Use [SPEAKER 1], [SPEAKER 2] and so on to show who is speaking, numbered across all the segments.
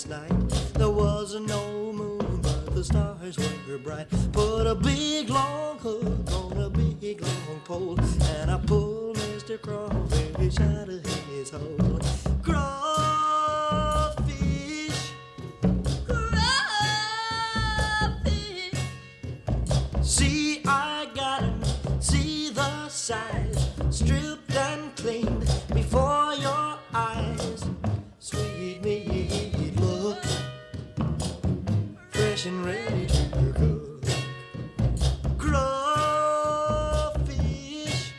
[SPEAKER 1] last night. There was no moon, but the stars were bright. Put a big long hook on a big long pole, and I pulled Mr. Crawfish out of his hole. Crawfish, crawfish. See, I got him. See the size, stripped and cleaned before your eyes. Sweet meat, look, fresh and ready to cook. Crawfish,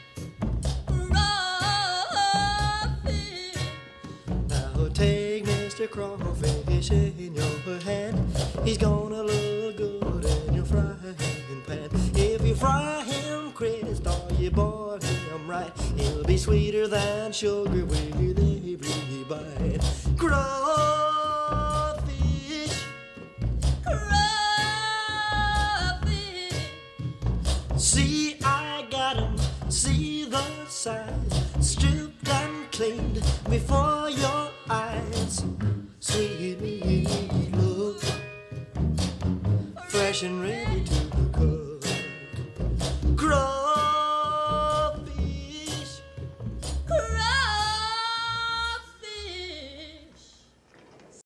[SPEAKER 1] crawfish. Now take Mr. Crawfish in your hand. He's gonna look good in your frying pan. If you fry him crisp or you boil him right, he'll be sweeter than sugar with every bite. Crawfish, crawfish. See, I got him. See the size, stripped and cleaned before your eyes. Sweet meat, look, fresh and ready to